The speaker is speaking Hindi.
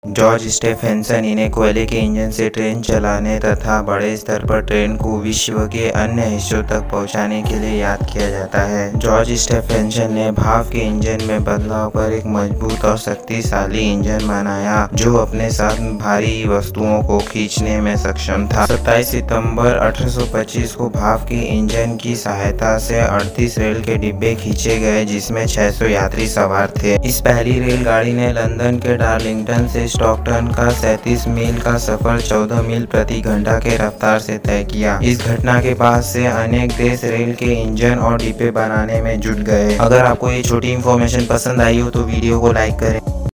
जॉर्ज स्टेफेंसन इन्हें कोयले के इंजन से ट्रेन चलाने तथा बड़े स्तर पर ट्रेन को विश्व के अन्य हिस्सों तक पहुंचाने के लिए याद किया जाता है। जॉर्ज स्टेफेंसन ने भाप के इंजन में बदलाव कर एक मजबूत और शक्तिशाली इंजन बनाया जो अपने साथ भारी वस्तुओं को खींचने में सक्षम था। 27 सितंबर 1825 को भाप के इंजन की सहायता से 38 रेल के डिब्बे खींचे गए जिसमें 600 यात्री सवार थे। इस पहली रेलगाड़ी ने लंदन के डार्लिंगटन से स्टॉकटन का 37 मील का सफर 14 मील प्रति घंटा के रफ्तार से तय किया। इस घटना के बाद से अनेक देश रेल के इंजन और डिब्बे बनाने में जुट गए। अगर आपको ये छोटी इन्फॉर्मेशन पसंद आई हो तो वीडियो को लाइक करें।